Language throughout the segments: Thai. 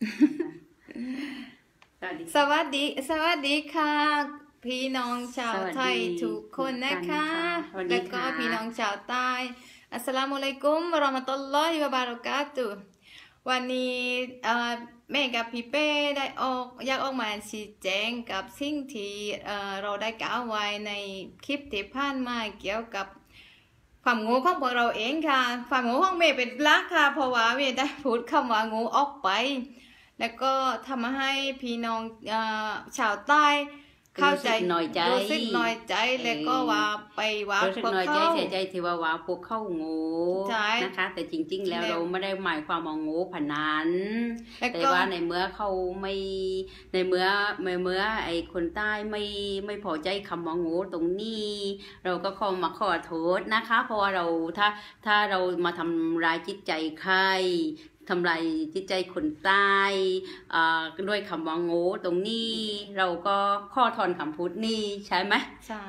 สวัสดีค่ะพี่น้องชาวไทยทุกคนนะคะแล้วก็พี่น้องชาวใต้อัสสลามุอะลัยกุมวะเราะมะตุลลอฮิวะบารอกาตุฮ์วันนี้แม่กับพี่เป้ได้อยากออกมาชี้แจงกับสิ่งที่เราได้กล่าวไว้ในคลิปที่ผ่านมาเกี่ยวกับความงูของพวกเราเองค่ะความงูของเมย์เป็นหลักค่ะเพราะว่าเมย์ได้พูดคำว่างูออกไปแล้วก็ทำให้พี่น้องชาวใต้เข้าใจรู้สึกน้อยใจแล้วก็ว่าไปว่าพวกเขาเสียใจที่ว่าพวกเขางูนะคะแต่จริงๆแล้วเราไม่ได้หมายความว่างูพนันแต่ว่าในเมื่อเขาไม่ในเมื่อไอ้คนใต้ไม่พอใจคำว่างูตรงนี้เราก็ขอมาขอโทษนะคะเพราะว่าเราถ้าเรามาทำร้ายจิตใจใครทำลายจิตใจคนใต้ด้วยคำว่าโง่ตรงนี้เราก็ข้อถอนคำพูดนี้ใช่ไหมใช่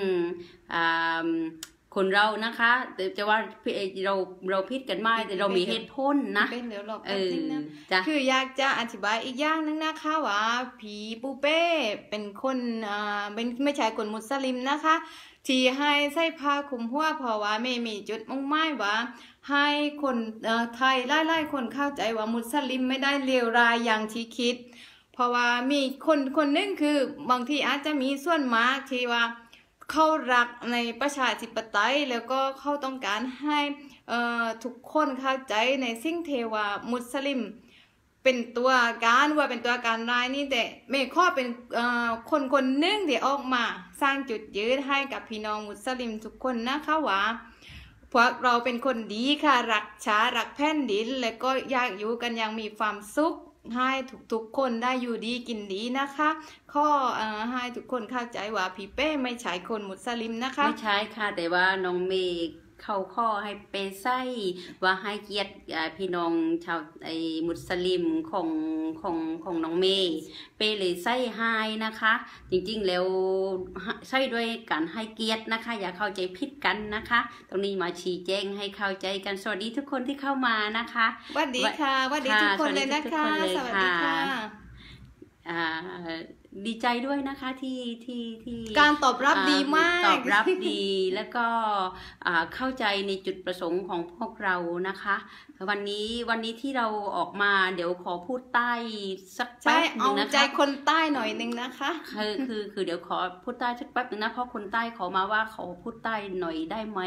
คนเรานะคะจะว่าเราผิดกันไม่แต่เรามีเหตุผลนะเป็นเดี๋ยวรอแป๊บนึงนะคืออยากจะอธิบายอีกอย่างนึงนะคะว่าผีปูเป้เป็นคนเป็นไม่ใช่คนมุสลิมนะคะที่ให้ใส่ผ้าคลุมหัวเพราะว่าไม่มีจุดมุ่งหมายว่าให้คนไทยไล่คนเข้าใจว่ามุสลิมไม่ได้เลวร้ายอย่างที่คิดเพราะว่ามีคนนึงคือบางทีอาจจะมีส่วนมากที่ว่าเขารักในประชาธิปไตยแล้วก็เขาต้องการให้ทุกคนเข้าใจในสิ่งเทว่ามุสลิมเป็นตัวการว่าเป็นตัวการร้ายนี่แต่เมย์ข้อเป็นคนหนึ่งที่ออกมาสร้างจุดยืนให้กับพี่น้องมุสลิมทุกคนนะคะว่าพวกเราเป็นคนดีค่ะรักชาติรักแผ่นดินและก็อยากอยู่กันอย่างมีความสุขให้ทุกคนได้อยู่ดีกินดีนะคะข้อให้ทุกคนเข้าใจว่าพี่เป้ไม่ใช่คนมุสลิมนะคะไม่ใช่ค่ะแต่ว่าน้องเมย์เขาข้อให้เปไส้ว่าให้เกียรติพี่น้องชาวมุสลิมของน้องเมย์เปเลยไส้ให้นะคะจริงๆแล้วไส้ด้วยการให้เกียรตินะคะอย่าเข้าใจผิดกันนะคะตรงนี้มาชี้แจงให้เข้าใจกันสวัสดีทุกคนที่เข้ามานะคะสวัสดีค่ะสวัสดีทุกคนเลยนะคะสวัสดีค่ะดีใจด้วยนะคะที่การตอบรับดีมากตอบรับดีแล้วก็เข้าใจในจุดประสงค์ของพวกเรานะคะวันนี้ที่เราออกมาเดี๋ยวขอพูดใต้สักแป๊บนึงนะคะเอาใจคนใต้หน่อยนึงนะคะคือเดี๋ยวขอพูดใต้สักแป๊บนึงนะเพราะคนใต้ขอมาว่าขอพูดใต้หน่อยได้ไหม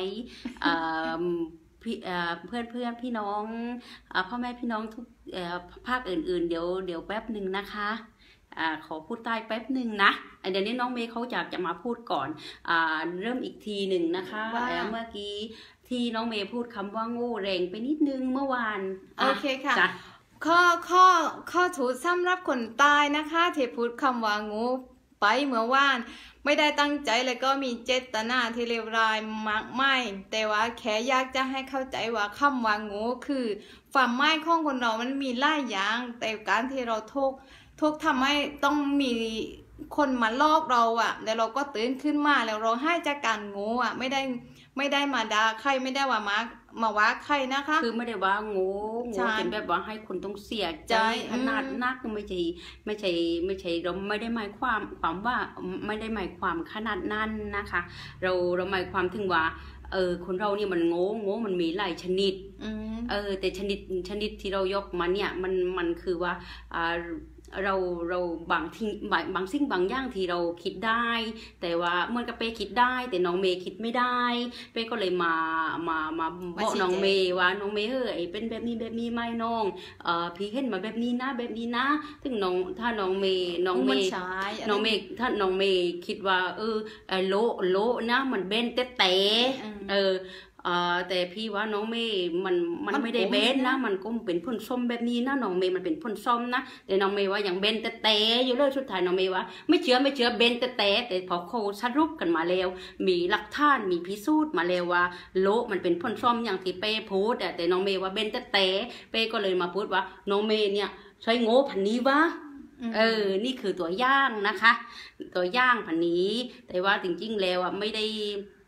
เพื่อนพี่น้องพ่อแม่พี่น้องทุกภาคอื่นๆเดี๋ยวแป๊บนึงนะคะขอพูดใต้แป๊บหนึ่งนะเดี๋ยวนี้น้องเมย์เขาอยากจะมาพูดก่อนเริ่มอีกทีหนึ่งนะคะเมื่อกี้ที่น้องเมย์พูดคำว่าโง่แรงไปนิดนึงเมื่อวานโอเคค่ะข้อถูกสำหรับคนตายนะคะที่พูดคำว่างูไปเมื่อวานไม่ได้ตั้งใจแล้วก็มีเจตนาที่เลวร้ายมากไม่แต่ว่าแค่อยากจะให้เข้าใจว่าคำว่างูคือความหมายของคนเรามันมีหลายอย่างแต่การที่เราทุกทำให้ต้องมีคนมาลอกเราแล้วเราก็ตื่นขึ้นมาแล้วเราให้จากการงูไม่ได้มาด่าใครไม่ได้ว่ามาว่าใครนะคะคือไม่ได้ว่างูเป็นแบบว่าให้คนต้องเสียใจขนาดนักไม่ใช่เราไม่ได้หมายความว่าไม่ได้หมายความขนาดนั้นนะคะเราหมายความถึงว่าคนเราเนี่ยมันโง่มันมีหลายชนิดแต่ชนิดที่เรายกมาเนี่ยมันคือว่าเราบางสิ่งบางอย่างที่เราคิดได้แต่ว่าเหมือนกับเป้คิดได้แต่น้องเมย์คิดไม่ได้เป้ก็เลยมาบอกน้องเมย์ว่าน้องเมย์เป็นแบบนี้ไม่น้องพี่เห็นมาแบบนี้นะถึงถ้าน้องเมย์ถ้าน้องเมย์คิดว่าโลนะมันเบนแต่แต่พี่ว่าน้องเมย์มันไม่ได้เบนนะมันก็เป็นพ่นส้มแบบนี้นะน้องเมย์มันเป็นพ่นส้มนะแต่น้องเมย์ว่าอย่างเบนแต่อยู่เลยสุดท้ายน้องเมย์ว่าไม่เชื่อเบนแต่พอเขาสรุปกันมาแล้วมีหลักฐานมีพิสูจน์มาแล้วว่าโลมันเป็นพ่นส้มอย่างที่เป้พูดแต่น้องเมย์ว่าเบนแต่เป้ก็เลยมาพูดว่าน้องเมย์เนี่ยใช้โง่พันนี้วะนี่คือตัวย่างนะคะตัวย่างพันนี้แต่ว่าจริงๆแล้วไม่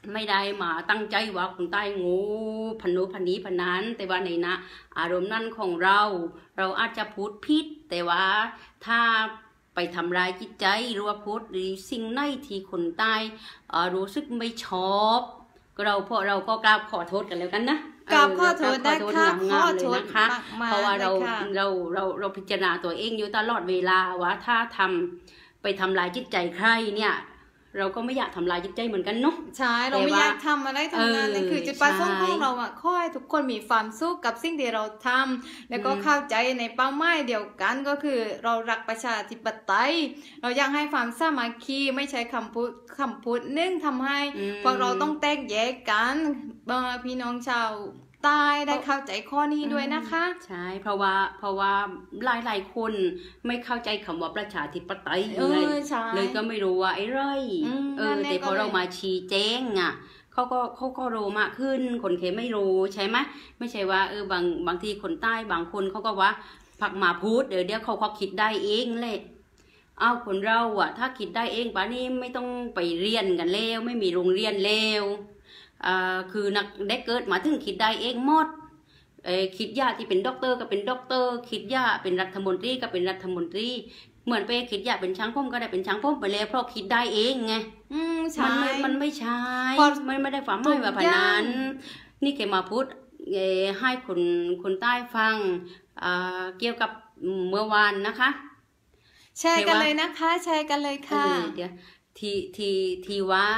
ไม่ได้มาตั้งใจว่าคนใต้งูพันโนพันนี้พันนั้นแต่ว่าในนะอารมณ์นั้นของเราอาจจะพูดผิดแต่ว่าถ้าไปทำร้ายจิตใจหรือว่าพูดหรือสิ่งไหนที่คนใต้รู้สึกไม่ชอบเราก็กราบขอโทษกันแล้วกันนะกราบขอโทษนะคะขอโทษมากเพราะว่าเราพิจารณาตัวเองอยู่ตลอดเวลาว่าถ้าไปทำลายจิตใจใครเนี่ยเราก็ไม่อยากทำลายจิตใจเหมือนกันเนาะใช่เราไม่อยากทำอะไรทำงานนั่นคือจุดประสงค์ของเราขอให้ทุกคนมีความสุขกับสิ่งที่เราทำแล้วก็เข้าใจในเป้าหมายเดียวกันก็คือเรารักประชาธิปไตยเราอยากให้ความสามัคคีไม่ใช่คำพูดนึ่งทำให้พวกเราต้องแตกแยกกันพี่น้องชาวใต้ได้เข้าใจข้อนี้ด้วยนะคะใช่เพราะว่าหลายคนไม่เข้าใจคำว่าประชาธิปไตยเลยก็ไม่รู้ว่าไอ้ไรแต่พอเรามาชี้แจงอ่ะเขาก็รู้มากขึ้นคนเคไม่รู้ใช่ไหมไม่ใช่ว่าบางทีคนใต้บางคนเขาก็ว่าผักมาพูดเดี๋ยวเขาคิดได้เองเลยคนเราอ่ะถ้าคิดได้เองป่ะนี่ไม่ต้องไปเรียนกันแล้วไม่มีโรงเรียนแล้วคือนักได้เกิดมาถึงคิดได้เองหมดคิดยาที่เป็นด็อกเตอร์ก็เป็นด็อกเตอร์คิดยาเป็นรัฐมนตรีก็เป็นรัฐมนตรีเหมือนไปคิดยาเป็นช่างผมก็ได้เป็นช่างผมไปแล้วเพราะคิดได้เองไงมันไม่ใช่ไม่ได้ความหมายแบบนั้นนี่แกมาพูดให้คนใต้ฟังเกี่ยวกับเมื่อวานนะคะแชร์กันเลยนะคะแชร์กันเลยค่ะเดี๋ยวที่ว่า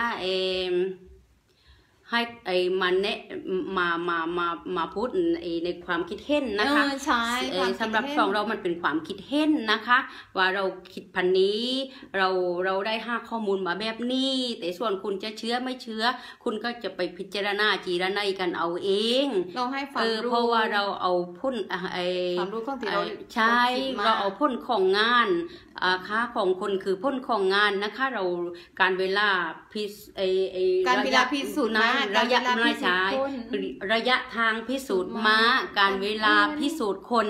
ให้มันเนี่ยมาพูดในความคิดเห็นนะคะสำหรับของเรามันเป็นความคิดเห็นนะคะว่าเราคิดพันนี้เราได้ข้อมูลมาแบบนี้แต่ส่วนคุณจะเชื่อไม่เชื่อคุณก็จะไปพิจารณาจีรนัยกันเอาเองเราให้ความรู้เพราะว่าเราเอาพ้นความรู้ของที่เราใช่เราเอาพ้นของงานค่าของคนคือพ้นของงานนะคะเราการเวลาพิสูจน์มาระยะทางพิสูจน์มาการเวลาพิสูจน์คน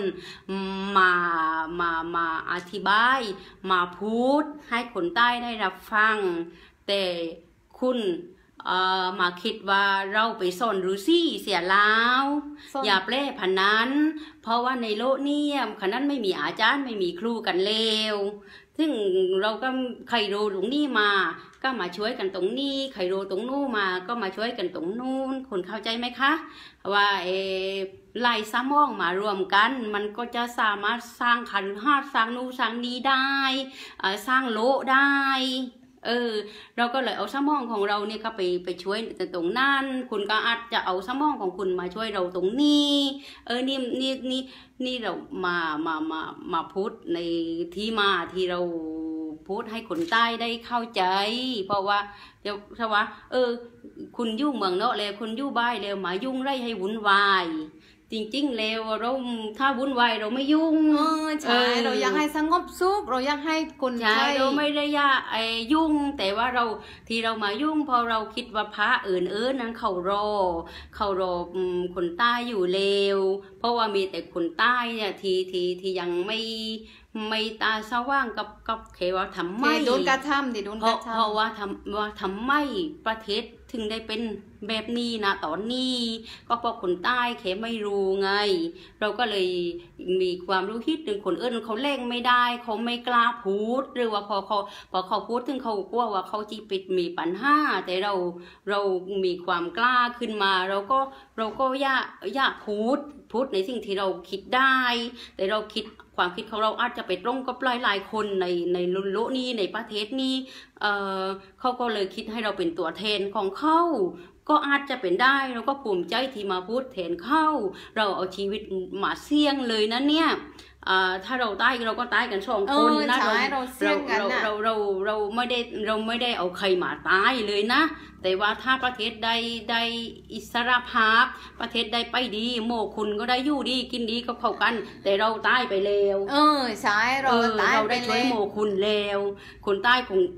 มาอธิบายมาพูดให้คนใต้ได้รับฟังแต่คุณมาคิดว่าเราไปสอนฤาษีเสียแล้วอย่าแปลพนันเพราะว่าในโลกนี้ขนาดไม่มีอาจารย์ไม่มีครูกันเลวซึ่งเราก็ใครรู้ตรงนี้มาก็มาช่วยกันตรงนี้ใครรู้ตรงนู้นมาก็มาช่วยกันตรงนู้นคุณเข้าใจไหมคะว่าไล่สมองมารวมกันมันก็จะสามารถสร้างขันธ์สร้างนู้นสร้างนี้ได้สร้างโลกได้เราก็เลยเอาสมองของเราเนี่ยก็ไปช่วยตรงนั้นคุณก็อาจจะเอาสมองของคุณมาช่วยเราตรงนี้นี่เรามาพูดในที่มาที่เราพูดให้คนใต้ได้เข้าใจเพราะว่าเดี๋ยวถ้าว่าคุณยุ่งเมืองเนาะแล้วคุณยุ่งบ้านแล้วมายุ่งไรให้วุ่นวายจริงๆแล้วเราถ้าวุ่นวายเราไม่ยุ่งใช่เราอยากให้สงบสุขเราอยากให้คนใช่เราไม่ได้อยากยุ่งแต่ว่าที่เรามายุ่งพอเราคิดว่าพระอื่นนั้นเขารอคนใต้อยู่เลวเพราะว่ามีแต่คนใต้เนี่ยที่ยังไม่ตาสว่างกับเขว่าทำไมโดนกระทำเพราะว่าทำไมประเทศถึงได้เป็นแบบนี้นะตอนนี้ก็เพราะคนใต้เขไม่รู้ไงเราก็เลยมีความรู้คิดถึงคนอื่นเขาเล่งไม่ได้เขาไม่กล้าพูดหรือว่าพอเขาพูดถึงเขากลัวว่าเขาจีปิดมีปัญหาแต่เรามีความกล้าขึ้นมาเราก็อยากพูดในสิ่งที่เราคิดได้แต่เราคิดความคิดของเราอาจจะไปตรงกับหลายคนในโลกนี้ในประเทศนี้เขาก็เลยคิดให้เราเป็นตัวแทนของเขาก็อาจจะเป็นได้เราก็ภูมิใจที่มาพูดแทนเขาเราเอาชีวิตมาเสี่ยงเลยนะเนี่ยถ้าเราตายเราก็ตายกัน2 คนนะเราไม่ได้เอาใครมาตายเลยนะแต่ว่าถ้าประเทศใดอิสรภาพประเทศใดไปดีโมคุณก็ได้อยู่ดีกินดีก็เข้ากันแต่เราตายไปแล้วใช่เราตายไปได้ช่วยโมคุณแล้วคนใต้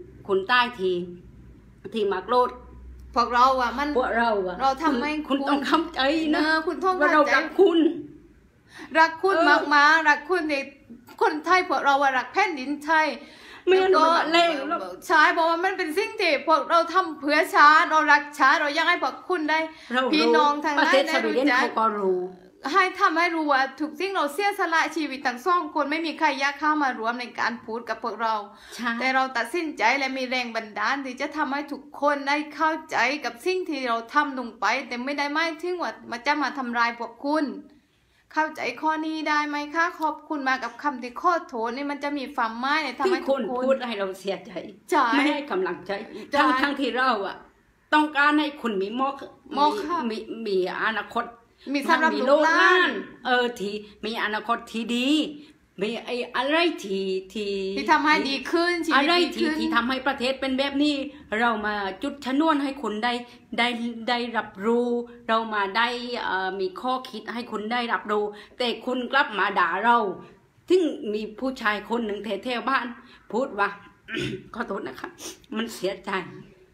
ที่มาโกรธพวกเราเราทำให้คุณต้องคำใจนะคุณต้องว่าเรารักคุณมากรักคุณในคนไทยพวกเรารักแผ่นดินไทยไม่งั้นเราเล่งใช่บอกว่ามันเป็นสิ่งที่พวกเราทำเพื่อชาติเรารักชาติเราอยากให้พวกคุณได้พี่น้องทางนั้นได้รู้จักให้ทำให้รู้ว่าทุกสิ่งเราเสียสละชีวิตทั้งสองคนไม่มีใครอยากเข้ามารวมในการพูดกับพวกเราแต่เราตัดสินใจและมีแรงบันดาลที่จะทำให้ทุกคนได้เข้าใจกับสิ่งที่เราทำลงไปแต่ไม่ได้หมายถึงว่ามันจะมาทำลายพวกคุณเข้าใจข้อนี้ได้ไหมคะขอบคุณมากับคำที่ขอโทษนี่มันจะมีความหมายในทำให้ทุกคนพูดให้เราเสียใจไม่ให้กำลังใจทั้งที่เราต้องการให้คุณมีมีอนาคตมีสำหรับลูกหลานที่มีอนาคตที่ดีมีอะไรที่ทำให้ดีขึ้นอะไรที่ทำให้ประเทศเป็นแบบนี้เรามาจุดชนวนให้คุณได้รับรู้เรามาได้มีข้อคิดให้คุณได้รับรู้แต่คุณกลับมาด่าเราถึงมีผู้ชายคนหนึ่งแถวบ้านพูดว่า ขอโทษนะคะมันเสียใจ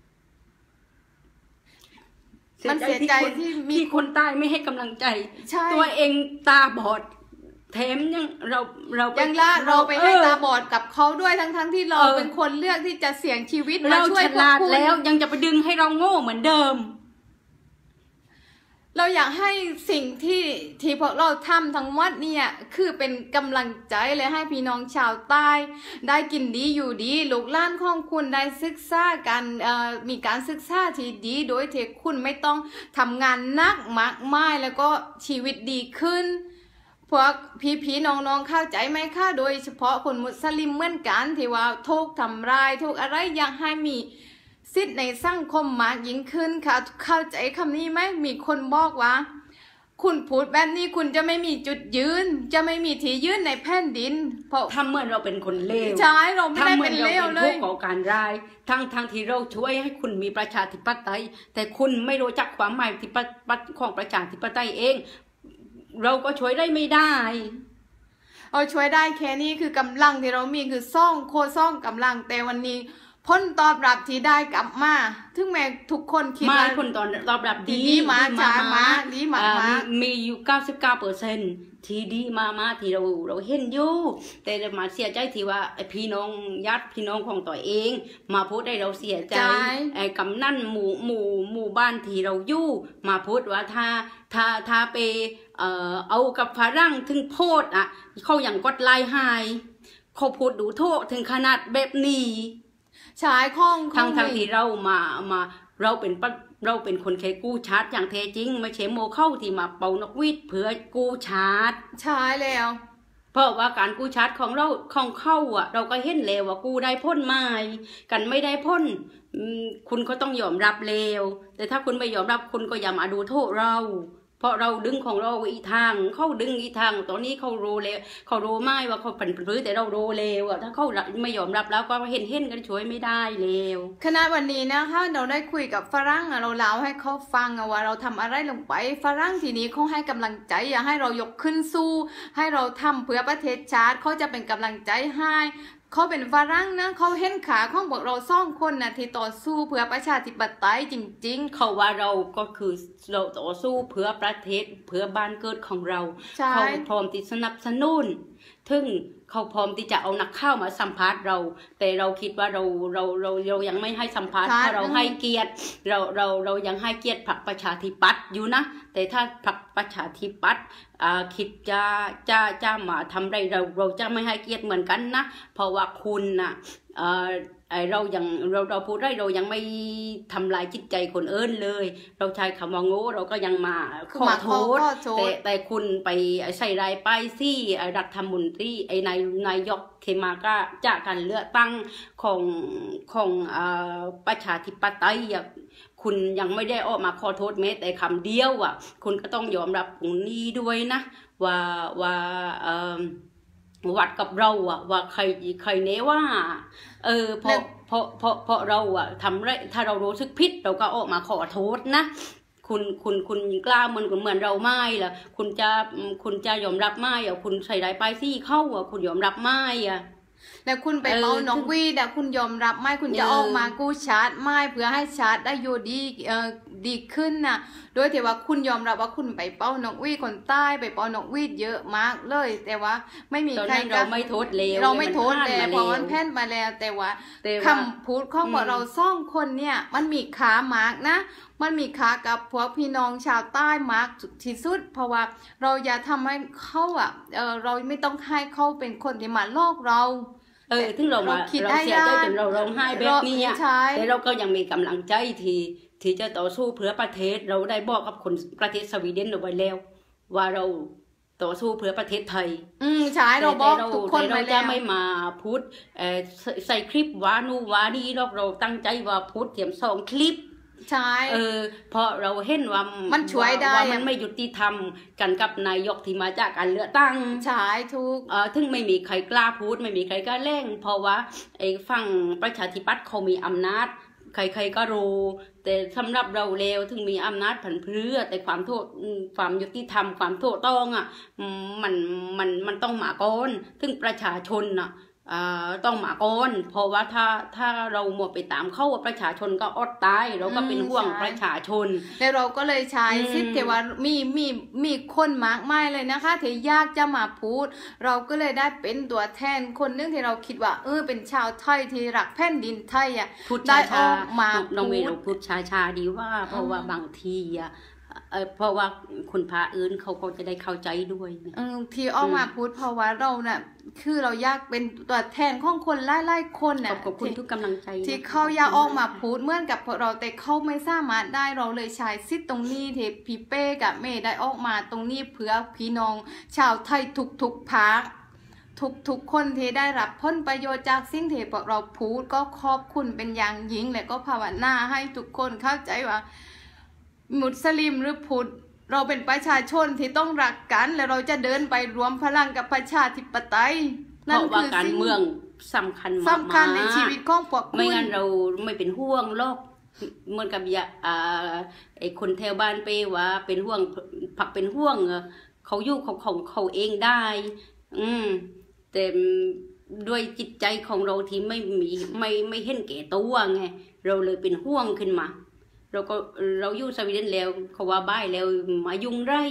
มันเสียใจที่มีคนตายไม่ให้กำลังใจตัวเองตาบอดแถมยังเรายังลากเราไปให้ตาบอดกับเขาด้วยทั้งที่เราเป็นคนเลือกที่จะเสี่ยงชีวิตมาช่วยพวกคุณแล้วยังจะไปดึงให้เราโง่เหมือนเดิมเราอยากให้สิ่งที่พวกเราทำทั้งหมดเนี่ยคือเป็นกำลังใจเลยให้พี่น้องชาวใต้ได้กินดีอยู่ดีลูกหลานของคุณได้ศึกษากันมีการศึกษาที่ดีโดยที่คุณไม่ต้องทำงานหนักมากมายแล้วก็ชีวิตดีขึ้นพวกพี่น้องเข้าใจไหมคะโดยเฉพาะคนมุสลิมเหมือนกันที่ว่าถูกทำร้ายถูกอะไรอยากให้มีสิทธิ์ในสังคมมากยิ่งขึ้นค่ะเข้าใจคำนี้ไหมมีคนบอกว่าคุณพูดแบบนี้คุณจะไม่มีจุดยืนจะไม่มีที่ยืนในแผ่นดินเพราะทำเหมือนเราเป็นคนเลวใช่เราไม่ได้เป็นเลวเลยผู้ก่อการร้ายทั้งที่เราช่วยให้คุณมีประชาธิปไตยแต่คุณไม่รู้จักความหมายของประชาธิปไตยเองเราก็ช่วยได้ไม่ได้ช่วยได้แค่นี้คือกำลังที่เรามีคือซ่องกำลังแต่วันนี้ผลตอบรับที่ได้กลับมาถึงแม้ทุกคนคิดว่าผลตอบรับดีมาดีมากมีอยู่ 99% ที่ดีมาที่เราเห็นอยู่แต่มาเสียใจที่ว่าพี่น้องญาติพี่น้องของตัวเองมาพูดให้เราเสียใจกำนันหมู่บ้านที่เราอยู่มาพูดว่าถ้าไปเอากับฝรั่งถึงโพดเขาอย่างกดไล่ให้เขาพูดดูโทษถึงขนาดแบบนี้ชายข้องทั้งที่เราเราเป็นคนแค่กู้ชาร์จอย่างแท้จริงไม่ใช่โมเข้าที่มาเป่านกหวีดเพื่อกู้ชาร์จใช่แล้วเพราะว่าการกู้ชาร์จของเราของเข้าเราก็เห็นแล้วว่ากู้ได้พ้นไม่กันไม่ได้พ้นคุณก็ต้องยอมรับแล้วแต่ถ้าคุณไม่ยอมรับคุณก็อย่ามาดูโทษเราเพราะเราดึงของเราอีทางเขาดึงอีทางตอนนี้เขารู้แล้วเขารู้ไม่ว่าเขาเป็นพื้นแต่เรารู้แล้วถ้าเขาไม่ยอมรับแล้วก็เห็นกันช่วยไม่ได้แล้วขณะวันนี้นะคะเราได้คุยกับฝรั่งเราเล่าให้เขาฟังว่าเราทำอะไรลงไปฝรั่งทีนี้เขาให้กำลังใจอยากให้เรายกขึ้นสู้ให้เราทำเพื่อประเทศชาติเขาจะเป็นกำลังใจให้เขาเป็นฝรั่งนะเขาเห็นขาของพวกเราสองคนนะที่ต่อสู้เพื่อประชาธิปไตยจริงๆเขาว่าเราก็คือเราต่อสู้เพื่อประเทศเพื่อบ้านเกิดของเราเขาพร้อมที่สนับสนุนถึงเขาพร้อมที่จะเอานักข่าวมาสัมภาษณ์เราแต่เราคิดว่าเรายังไม่ให้สัมภาษณ์เพราะเราให้เกียรติเรายังให้เกียรติพรรคประชาธิปัตย์อยู่นะแต่ถ้าพรรคประชาธิปัตย์คิดจะมาทำไรเราจะไม่ให้เกียรติเหมือนกันนะเพราะว่าคุณน่ะเราพูดได้เรายังไม่ทำลายจิตใจคนอื่นเลยเราใช้คำว่าโง่เราก็ยังมาขอโทษแต่คุณไปใส่รายป้ายซี่รัฐมนตรีนายกเคมาก็จากการเลือกตั้งของประชาธิปไตยคุณยังไม่ได้ออกมาขอโทษแม้แต่คำเดียวคุณก็ต้องยอมรับตรงนี้ด้วยนะว่าวัดกับเราว่าใครเนว่าเพราะเราทำไรถ้าเรารู้สึกผิดเราก็ออกมาขอโทษนะคุณกล้าเหมือนเราไม่ล่ะคุณจะยอมรับไม่คุณใส่ได้ไปซี่เข้าคุณยอมรับไม่แล้วคุณไปเป่านกหวีดคุณยอมรับไหมคุณจะออกมากู้ชาติไหมเพื่อให้ชาติได้อยู่ดีดีขึ้นนะโดยที่ว่าคุณยอมรับว่าคุณไปเป้านกหวีดคนใต้ไปเป้านกหวีดเยอะมากเลยแต่ว่าไม่มีใครเราไม่โทษแล้วเราไม่โทษแล้วเพราะมันแพ่นมาแล้วแต่ว่าคำพูดของพวกเราซ่องคนเนี่ยมันมีขามากนะมันมีขากับพวกพี่น้องชาวใต้มากที่สุดเพราะว่าเราอย่าทำให้เขาเราไม่ต้องให้เขาเป็นคนที่มาลอกเราถึงเราเสียใจจนเราร้องไห้แบบนี้แต่เราก็ยังมีกำลังใจที่จะต่อสู้เพื่อประเทศเราได้บอกกับคนประเทศสวีเดนเอาไว้แล้วว่าเราต่อสู้เพื่อประเทศไทยใช่เราบอกทุกคนเราจะไม่มาพูดใส่คลิปวานูวานี่เราตั้งใจว่าพูดเตรียม2 คลิปใช่เพราะเราเห็นว่ามันช่วยได้ว่ามันไม่ยุติธรรมกันกับนายกที่มาจากการเลือกตั้งใช่ทุกถึงไม่มีใครกล้าพูดไม่มีใครกล้าเล่งเพราะว่าไอ้ฝั่งประชาธิปัตย์เขามีอำนาจใครๆก็รู้แต่สำหรับเราแล้วถึงมีอำนาจผันเพื่อแต่ความยุติธรรมความถูกต้องมันต้องมาก่อนถึงประชาชนต้องมาก่อนเพราะว่าถ้าเราหมดไปตามเข้าประชาชนก็อดตายเราก็เป็นห่วงประชาชนแล้วเราก็เลยใช้สิทธิ์ที่ว่ามีคนมากมายเลยนะคะที่ยากจะมาพูดเราก็เลยได้เป็นตัวแทนคนนึงที่เราคิดว่าเป็นชาวไทยที่รักแผ่นดินไทยได้ออกมาน้องเมย์เราพูดชาดีว่าเพราะว่าบางทีเพราะว่าคุณพระอื่นเขาก็จะได้เข้าใจด้วยที่ออกมาพูดเพราะว่าเราน่ะคือเราอยากเป็นตัวแทนของคนไล่คนน่ะขอบคุณทุกกำลังใจที่เขาอยากออกมาพูดเหมือนกับเราแต่เขาไม่สามารถได้เราเลยใช้สิทธิ์ตรงนี้ที่พี่เป้กับเมย์ได้ออกมาตรงนี้เพื่อพี่น้องชาวไทยทุกภาคทุกคนที่ได้รับผลประโยชน์จากสิ่งที่พวกเราพูดก็ขอบคุณเป็นอย่างยิ่งและก็ภาวนาให้ทุกคนเข้าใจว่ามุสลิมหรือพุทธเราเป็นประชาชนที่ต้องรักกันและเราจะเดินไปรวมพลังกับประชาธิปไตยนั่นคือการเมืองสำคัญในชีวิตของพวกคุณไม่งั้นเราไม่เป็นห่วงโลกเหมือนกับไอ้คนแถวบ้านเปว่าเป็นห่วงผักเป็นห่วงเขาอยู่ของเขาเองได้แต่ด้วยจิตใจของเราที่ไม่เห็นแก่ตัวไงเราเลยเป็นห่วงขึ้นมาเราอยู่สวีเดนแล้วเขาว่าบ้ายแล้วมายุงไร่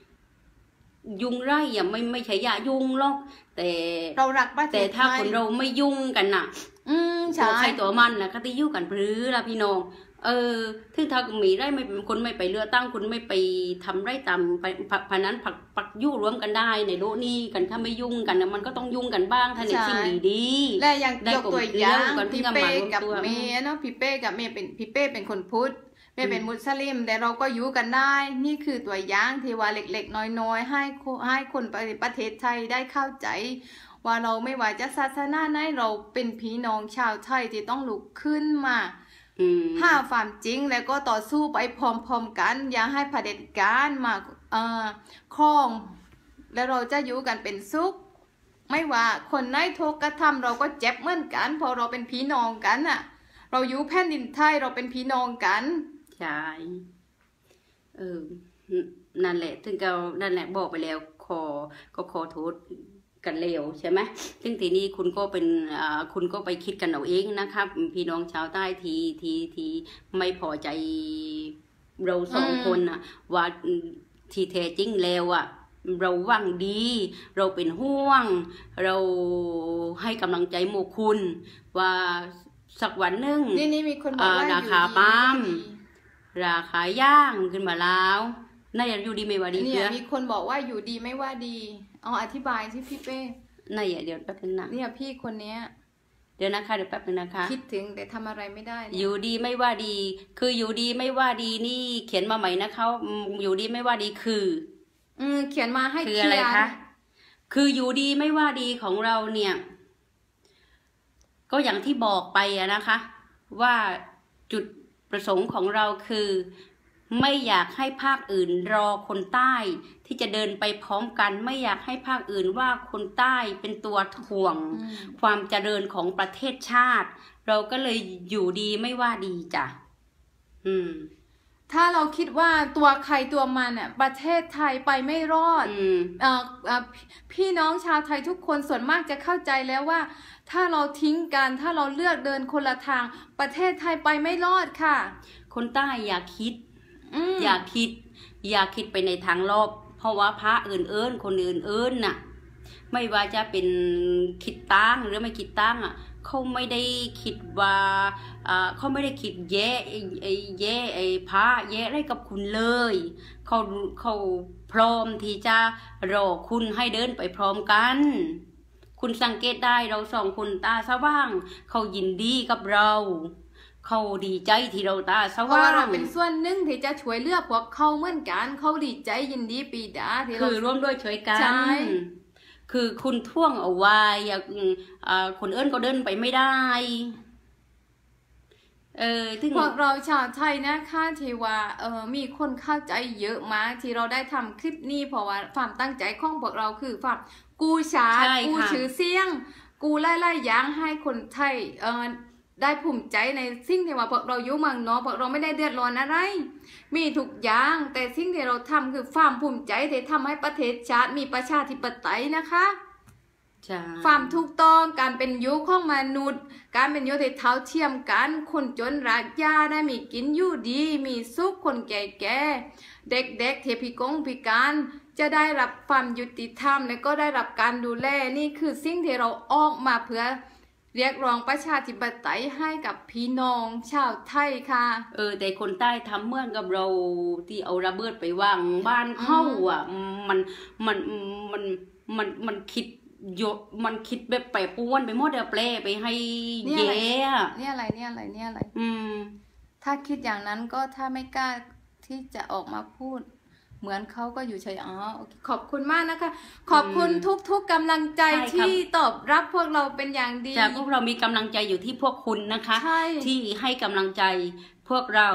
ไม่ใช่ยายุงหรอกแต่เรารักประเทศแต่ถ้าคนเราไม่ยุ่งกันน่ะใช่ใครตัวมันนะคติยุ่งกันพรือละพี่น้องถึงถ้ามีไร่ไม่เป็นคนไม่ไปเลือกตั้งคุณไม่ไปทำไร่ตามพนั้นปักยุ่งรวมกันได้ในโลกนี้กันถ้าไม่ยุ่งกันมันก็ต้องยุ่งกันบ้างถ้าในสิ่งดีๆและอย่างยกตัวอย่างพี่เป้กับเมย์เนาะพี่เป้กับเมย์เป็นพี่เป้เป็นคนพุทธไม่เป็นมุสลิมแต่เราก็อยู่กันได้นี่คือตัวอย่างที่ว่าเล็กๆน้อยๆให้คนประเทศไทยได้เข้าใจว่าเราไม่ว่าจะศาสนาไหนเราเป็นพี่น้องชาวไทยที่ต้องลุกขึ้นมาหาความจริงแล้วก็ต่อสู้ไปพร้อมๆกันอย่าให้เผด็จการมาครองแล้วเราจะอยู่กันเป็นสุขไม่ว่าคนไหนทุกข์กระทำเราก็เจ็บเหมือนกันเพราะเราเป็นพี่น้องกันน่ะเราอยู่แผ่นดินไทยเราเป็นพี่น้องกันใช่นั่นแหละถึงเรานั่นแหละบอกไปแล้วขอโทษกันเร็วใช่ไหมซึ่งทีนี้คุณก็ไปคิดกันเอาเองนะครับพี่น้องชาวใต้ที่ไม่พอใจเรา2 คนนะว่าที่แท้จริงแล้วเราหวังดีเราเป็นห่วงเราให้กำลังใจโมคุณว่าสักวันหนึ่งนี่มีคนบอกว่าราคาปั๊มราคาย่างขึ้นมาแล้วน่าจะอยู่ดีไม่ว่าดีเนี่ยมีคนบอกว่าอยู่ดีไม่ว่าดีอธิบายสิพี่เป้น่าอย่าเดี๋ยวแป๊บนึงนะเนี่ยพี่คนเนี้ยเดี๋ยวนะคะเดี๋ยวแป๊บนึงนะคะคิดถึงแต่ทำอะไรไม่ได้อยู่ดีไม่ว่าดีคืออยู่ดีไม่ว่าดีนี่เขียนมาใหม่นะคะอยู่ดีไม่ว่าดีคือเขียนมาให้คืออะไรคะคืออยู่ดีไม่ว่าดีของเราเนี่ยก็อย่างที่บอกไปนะคะว่าจุดประสงค์ของเราคือไม่อยากให้ภาคอื่นรอคนใต้ที่จะเดินไปพร้อมกันไม่อยากให้ภาคอื่นว่าคนใต้เป็นตัวถ่วงความเจริญของประเทศชาติเราก็เลยอยู่ดีไม่ว่าดีจ้ะถ้าเราคิดว่าตัวใครตัวมันประเทศไทยไปไม่รอดพี่น้องชาวไทยทุกคนส่วนมากจะเข้าใจแล้วว่าถ้าเราทิ้งกันถ้าเราเลือกเดินคนละทางประเทศไทยไปไม่รอดค่ะคนใต้อย่าคิดอย่าคิดไปในทางลบเพราะว่าพระอื่นๆคนอื่นๆน่ะไม่ว่าจะเป็นคิดตั้งหรือไม่คิดตั้งอ่ะเขาไม่ได้คิดว่าเขาไม่ได้คิดแย่ไอ้พระแย่อะไรกับคุณเลยเขาพร้อมที่จะรอคุณให้เดินไปพร้อมกันคุณสังเกตได้เราสองคนตาสว่างเขายินดีกับเราเขาดีใจที่เราตาสว่างเพราะว่าเราเป็นส่วนหนึ่งที่จะช่วยเหลือพวกเขาเหมือนกันเขาดีใจยินดีปีดาที่คือร่วมด้วยช่วยกันคือคุณท่วงเอาไว้คนเอิ้นก็เดินไปไม่ได้พวกเราชาวไทยนะคะที่ว่ามีคนเข้าใจเยอะมากที่เราได้ทำคลิปนี้เพราะว่าความตั้งใจของพวกเราคือความกูชาติกูชื่อเสียงกูไล่อย่างให้คนไทยได้ภูมิใจในสิ่งที่ว่าพวกเราอยู่เมืองนอกพวกเราไม่ได้เดือดร้อนอะไรมีทุกอย่างแต่สิ่งที่เราทำคือความภูมิใจที่ทำให้ประเทศชาติมีประชาธิปไตยนะคะความถูกต้องการเป็นอยู่ของมนุษย์การเป็นอยู่ที่เท่าเทียมกันคนจนรากหญ้าได้มีกินอยู่ดีมีสุขคนแก่ๆเด็กๆที่พิการจะได้รับความยุติธรรมและก็ได้รับการดูแลนี่คือสิ่งที่เราออกมาเพื่อเรียกร้องประชาธิปไตยให้กับพี่น้องชาวไทยค่ะแต่คนใต้ทำเหมือนกับเราที่เอาระเบิดไปวางบ้านเข้าอ่ะมันคิดมันคิดแบบแปรปรวนไปหมดเดี๋ยวแปลไปให้เย่เนี่ยอะไรถ้าคิดอย่างนั้นก็ถ้าไม่กล้าที่จะออกมาพูดเหมือนเขาก็อยู่เฉยขอบคุณมากนะคะขอบคุณทุกกำลังใจที่ตอบรับพวกเราเป็นอย่างดีจากพวกเรามีกำลังใจอยู่ที่พวกคุณนะคะที่ให้กำลังใจพวกเรา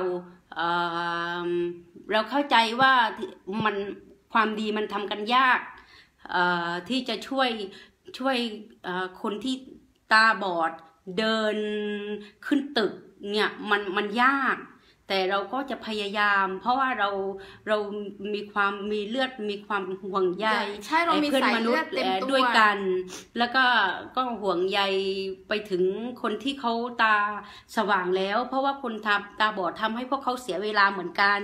เราเข้าใจว่ามันความดีมันทำกันยากที่จะช่วยคนที่ตาบอดเดินขึ้นตึกเนี่ยมันยากแต่เราก็จะพยายามเพราะว่าเรามีเลือดมีความห่วงใยเพื่อนมนุษย์ด้วยกันแล้วก็ห่วงใยไปถึงคนที่เขาตาสว่างแล้วเพราะว่าคนตาบอดทำให้พวกเขาเสียเวลาเหมือนกัน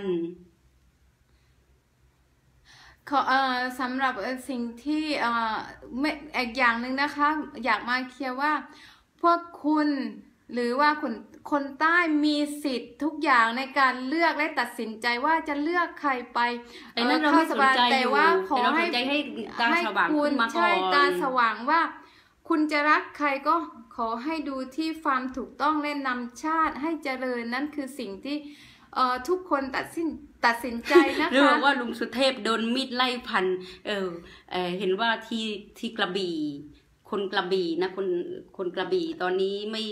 สำหรับสิ่งที่อีกอย่างหนึ่งนะคะอยากมาเคลียร์ว่าพวกคุณหรือว่าคนใต้มีสิทธิ์ทุกอย่างในการเลือกและตัดสินใจว่าจะเลือกใครไปเข้าสบายแต่ว่าขอให้ตาสว่างขึ้นมาก่อนใช่ตาสว่างว่าคุณจะรักใครก็ขอให้ดูที่ความถูกต้องและนำชาติให้เจริญนั่นคือสิ่งที่ทุกคนตัดสินใจนะคะหรือว่าลุงสุเทพโดนมีดไล่ฟันเห็นว่าที่กระบี่คนกระบี่นะคนกระบี่ตอนนี้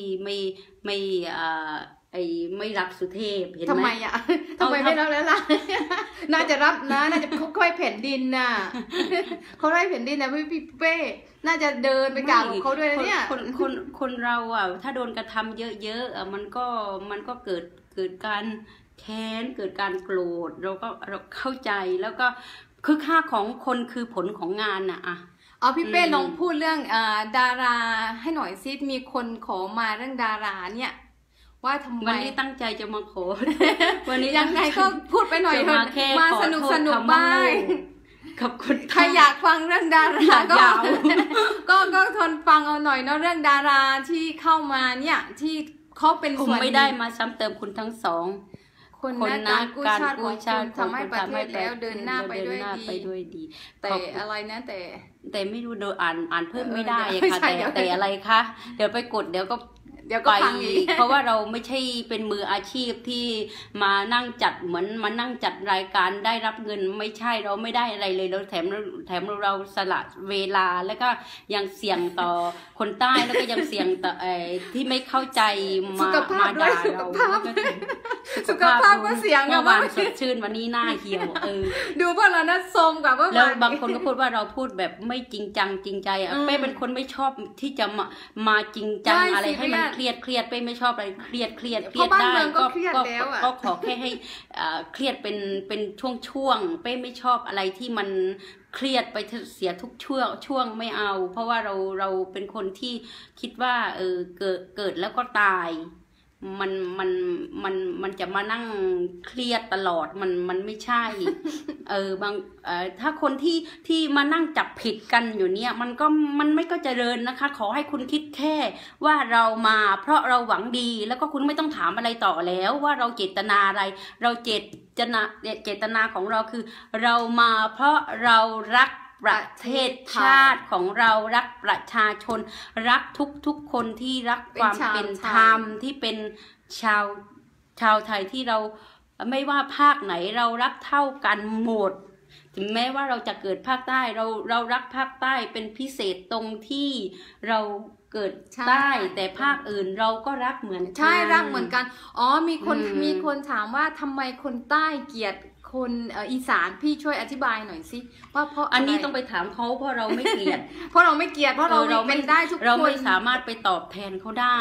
ไม่รับสุเทพเห็นไหมทำไมไม่รับแล้วล่ะน่าจะรับนะน่าจะค่อยแผ่นดินน่ะเขาไล่แผ่นดินนะพี่เป้น่าจะเดินไปกราบเขาด้วยเนี่ยคนเราถ้าโดนกระทำเยอะๆมันก็เกิดการแค้นเกิดการโกรธเราเข้าใจแล้วก็คือค่าของคนคือผลของงานน่ะพี่เป้ลองพูดเรื่องดาราให้หน่อยซิมีคนขอมาเรื่องดาราเนี่ยว่าทำไมวันนี้ตั้งใจจะมาขอวันนี้ยังไงก็พูดไปหน่อยเถอะมาสนุกบ้างกับคนใครอยากฟังเรื่องดาราก็ทนฟังเอาหน่อยเนาะเรื่องดาราที่เข้ามาเนี่ยที่เขาเป็นส่วนไม่ได้มาซ้ำเติมคุณทั้งสองคนนะการกู้ชาติทำให้ประเทศแล้วเดินหน้าไปด้วยดีแต่อะไรนะแต่ไม่รู้อ่านเพิ่มไม่ได้ค่ะแต่อะไรคะเดี๋ยวไปกดเดี๋ยวก็ไปเพราะว่าเราไม่ใช่เป็นมืออาชีพที่มานั่งจัดเหมือนมานั่งจัดรายการได้รับเงินไม่ใช่เราไม่ได้อะไรเลยเราแถมเราสละเวลาแล้วก็ยังเสี่ยงต่อคนใต้แล้วก็ยังเสี่ยงต่อที่ไม่เข้าใจมาด่าเราสุขภาพก็เสี่ยงเมื่อวานสดชื่นวันนี้หน้าเหี่ยวดูพวกเรานะทรงกับว่าแล้วบางคนก็พูดว่าเราพูดแบบไม่จริงจังจริงใจเป้เป็นคนไม่ชอบที่จะมาจริงจังอะไรให้มันเครียดไปไม่ชอบอะไรเครียดได้ก็ขอแค่ให้เครียดเป็นช่วงไปไม่ชอบอะไรที่มันเครียดไปเสียทุกช่วงไม่เอาเพราะว่าเราเป็นคนที่คิดว่าเกิดแล้วก็ตายมันมันมันจะมานั่งเครียดตลอดมันไม่ใช่ ถ้าคนที่มานั่งจับผิดกันอยู่เนี่ยมันไม่ก็เจริญนะคะขอให้คุณคิดแค่ว่าเรามาเพราะเราหวังดีแล้วก็คุณไม่ต้องถามอะไรต่อแล้วว่าเราเจตนาอะไรเราเจตนาของเราคือเรามาเพราะเรารักประเทศชาติของเรารักประชาชนรักทุกคนที่รักความเป็นธรรมที่เป็นชาวไทยที่เราไม่ว่าภาคไหนเรารักเท่ากันหมดถึงแม้ว่าเราจะเกิดภาคใต้เรารักภาคใต้เป็นพิเศษตรงที่เราเกิดใต้แต่ภาคอื่นเราก็รักเหมือนกันใช่รักเหมือนกันมีคนถามว่าทำไมคนใต้เกลียดคนอีสานพี่ช่วยอธิบายหน่อยสิว่าเพราะอันนี้ต้องไปถามเขาเพราะเราไม่เกลียดเพราะเราไม่เกลียดเพราะเราเป็นได้ทุกคนเราไม่สามารถไปตอบแทนเขาได้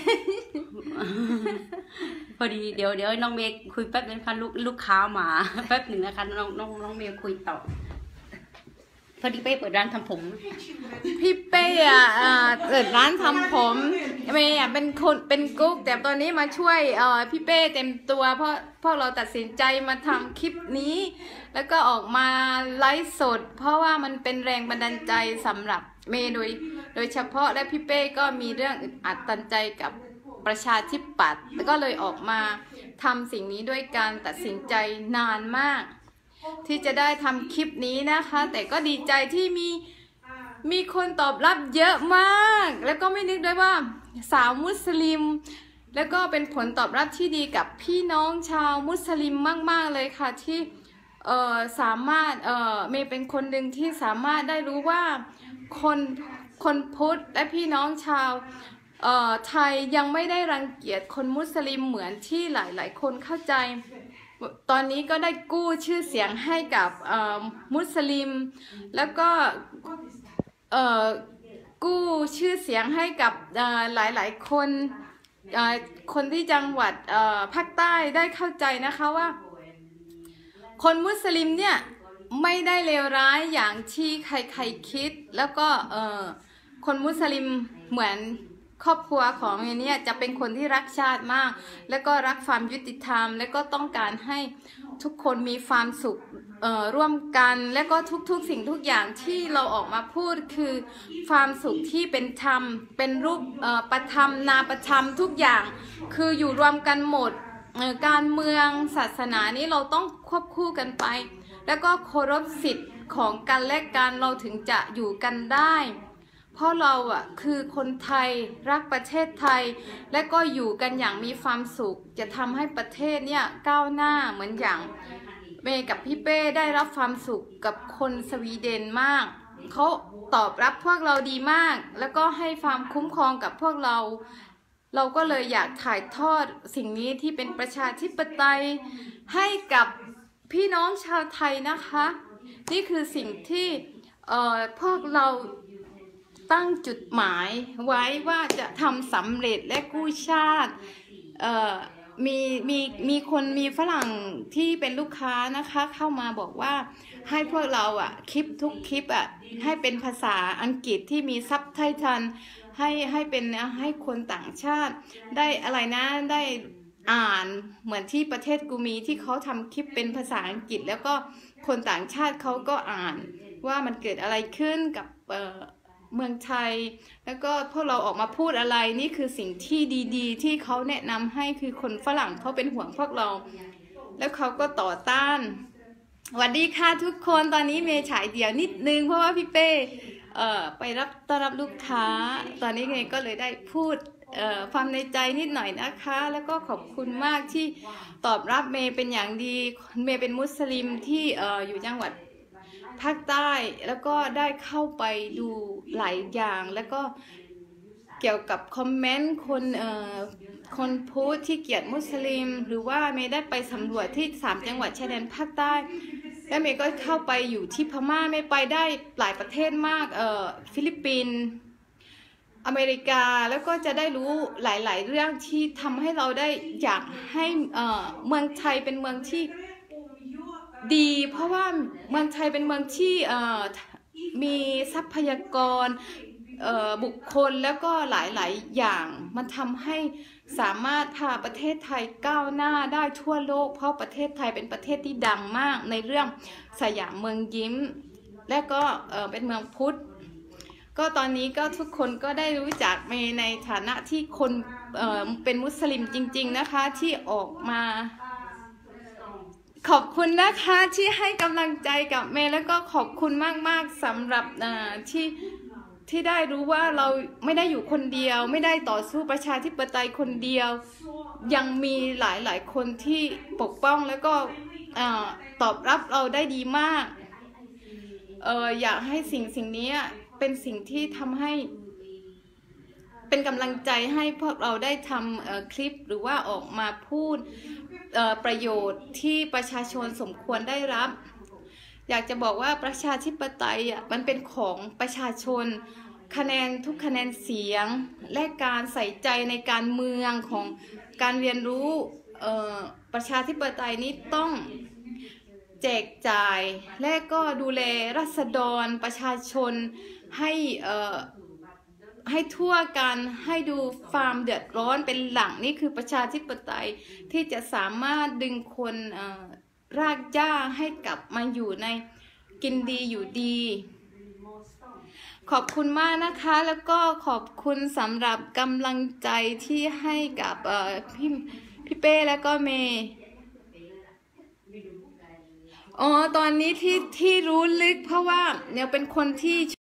พอดีเดี๋ยวน้องเมย์คุยแป๊บนึงค่ะลูกค้ามาแป๊บหนึ่งนะคะน้องเมย์คุยต่อพอดีเป้เปิดร้านทำผมพี่เป้เปิดร้านทำผมเมย์เป็นกุ๊กแต่ตอนนี้มาช่วยพี่เป้เต็มตัวเพราะเราตัดสินใจมาทำคลิปนี้แล้วก็ออกมาไลฟ์สดเพราะว่ามันเป็นแรงบันดาลใจสำหรับเมย์โดยเฉพาะและพี่เป้ก็มีเรื่องอึดอัดตันใจกับประชาธิปัตย์แล้วก็เลยออกมาทำสิ่งนี้ด้วยการตัดสินใจนานมากที่จะได้ทำคลิปนี้นะคะแต่ก็ดีใจที่มีคนตอบรับเยอะมากแล้วก็ไม่นึกด้วยว่าสาวมุสลิมแล้วก็เป็นผลตอบรับที่ดีกับพี่น้องชาวมุสลิมมากๆเลยค่ะที่สามารถเมย์เป็นคนหนึ่งที่สามารถได้รู้ว่าคนพุทธและพี่น้องชาวไทยยังไม่ได้รังเกียจคนมุสลิมเหมือนที่หลายๆคนเข้าใจตอนนี้ก็ได้กู้ชื่อเสียงให้กับมุสลิมแล้วก็กู้ชื่อเสียงให้กับหลายๆคนที่จังหวัดภาคใต้ได้เข้าใจนะคะว่าคนมุสลิมเนี่ยไม่ได้เลวร้ายอย่างที่ใครๆคิดแล้วก็คนมุสลิมเหมือนครอบครัวของเมย์เนี่ยจะเป็นคนที่รักชาติมากแล้วก็รักความยุติธรรมและก็ต้องการให้ทุกคนมีความสุขร่วมกันและก็ทุกสิ่งทุกอย่างที่เราออกมาพูดคือความสุขที่เป็นธรรมเป็นรูปประธรรมนาประธรรมทุกอย่างคืออยู่รวมกันหมดการเมืองศาสนานี้เราต้องควบคู่กันไปแล้วก็เคารพสิทธิ์ของกันและกันเราถึงจะอยู่กันได้เพราะเราคือคนไทยรักประเทศไทยและก็อยู่กันอย่างมีความสุขจะทำให้ประเทศเนี่ยก้าวหน้าเหมือนอย่างเมย์กับพี่เป้ได้รับความสุขกับคนสวีเดนมากเขาตอบรับพวกเราดีมากแล้วก็ให้ความคุ้มครองกับพวกเราก็เลยอยากถ่ายทอดสิ่งนี้ที่เป็นประชาธิปไตยให้กับพี่น้องชาวไทยนะคะนี่คือสิ่งที่พวกเราตั้งจุดหมายไว้ว่าจะทำสำเร็จและกู้ชาติมีฝรั่งที่เป็นลูกค้านะคะเข้ามาบอกว่าให้พวกเราทุกคลิปให้เป็นภาษาอังกฤษที่มีซับไตเติลให้คนต่างชาติได้อะไรนะได้อ่านเหมือนที่ประเทศกูมีที่เขาทำคลิปเป็นภาษาอังกฤษแล้วก็คนต่างชาติเขาก็อ่านว่ามันเกิดอะไรขึ้นกับเมืองไทยแล้วก็พวกเราออกมาพูดอะไรนี่คือสิ่งที่ดีๆที่เขาแนะนำให้คือคนฝรั่งเขาเป็นห่วงพวกเราแล้วเขาก็ต่อต้านสวัสดีค่ะทุกคนตอนนี้เมย์ฉายเดี่ยวนิดนึงเพราะว่าพี่เป้ไปต้อนรับลูกค้าตอนนี้เมย์ก็เลยได้พูดความในใจนิดหน่อยนะคะแล้วก็ขอบคุณมากที่ตอบรับเมย์เป็นอย่างดีเมย์เป็นมุสลิมที่อยู่จังหวัดภาคใต้แล้วก็ได้เข้าไปดูหลายอย่างแล้วก็เกี่ยวกับคอมเมนต์คนพูดที่เกลียดมุสลิมหรือว่าเมย์ได้ไปสำรวจที่3จังหวัดชายแดนภาคใต้และเมย์ก็เข้าไปอยู่ที่พม่าเมย์ไปได้หลายประเทศมากฟิลิปปินส์อเมริกาแล้วก็จะได้รู้หลายๆเรื่องที่ทำให้เราได้อยากให้เมืองไทยเป็นเมืองที่ดีเพราะว่าเมืองไทยเป็นเมืองที่มีทรัพยากรบุคคลแล้วก็หลายๆอย่างมันทำให้สามารถพาประเทศไทยก้าวหน้าได้ทั่วโลกเพราะประเทศไทยเป็นประเทศที่ดังมากในเรื่องสยามเมืองยิ้มและก็เป็นเมืองพุทธก็ตอนนี้ก็ทุกคนก็ได้รู้จักเมย์ในฐานะที่คนเป็นมุสลิมจริงๆนะคะที่ออกมาขอบคุณนะคะที่ให้กำลังใจกับเมย์แล้วก็ขอบคุณมากๆสำหรับที่ได้รู้ว่าเราไม่ได้อยู่คนเดียวไม่ได้ต่อสู้ประชาธิปไตยคนเดียวยังมีหลายๆคนที่ปกป้องแล้วก็ตอบรับเราได้ดีมากอยากให้สิ่งนี้เป็นสิ่งที่ทำให้เป็นกำลังใจให้พวกเราได้ทำคลิปหรือว่าออกมาพูดประโยชน์ที่ประชาชนสมควรได้รับอยากจะบอกว่าประชาธิปไตยมันเป็นของประชาชนคะแนนทุกคะแนนเสียงและการใส่ใจในการเมืองของการเรียนรู้ประชาธิปไตยนี้ต้องแจกจ่ายและก็ดูแลราษฎรประชาชนให้ทั่วกันให้ดูความเดือดร้อนเป็นหลังนี่คือประชาธิปไตยที่จะสามารถดึงคนรากหญ้าให้กลับมาอยู่ในกินดีอยู่ดีขอบคุณมากนะคะแล้วก็ขอบคุณสำหรับกำลังใจที่ให้กับพี่เป้แล้วก็เมย์ตอนนี้ที่รู้ลึกเพราะว่าเนี่ยเป็นคนที่